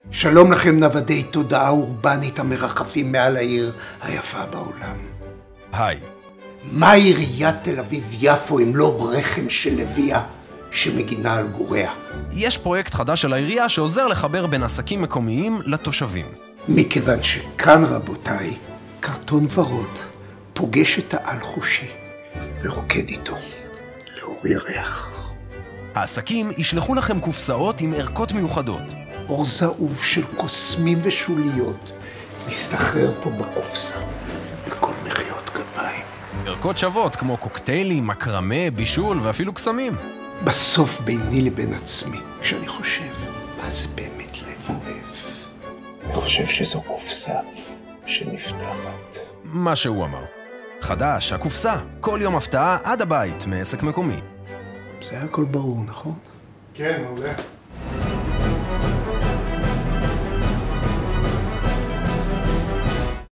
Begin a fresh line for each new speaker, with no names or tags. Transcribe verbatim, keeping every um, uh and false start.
שלום לכם נוודי תודעה אורבנית המרחפים מעל העיר היפה בעולם.
היי.
מה עיריית תל אביב-יפו אם לא רחם של לביאה שמגינה על גוריה?
יש פרויקט חדש של העירייה שעוזר לחבר בין עסקים מקומיים לתושבים.
מכיוון שכאן רבותיי, קרטון ורוד פוגש את העל-חושי ורוקד איתו לאור ירח.
העסקים ישלחו לכם קופסאות עם ערכות מיוחדות.
אור זהוב של קוסמים ושוליות מסתחרר פה בקופסה בכל מחיאות כפיים.
ערכות שוות כמו קוקטיילים, מקרמה, בישול ואפילו קסמים.
בסוף ביני לבין עצמי, כשאני חושב, מה זה באמת לב אוהב? אני חושב שזו קופסה שנפתחת.
מה שהוא אמר. חדש, הקופסה. כל יום הפתעה עד הבית מעסק מקומי.
זה הכל ברור, נכון?
כן, מעולה.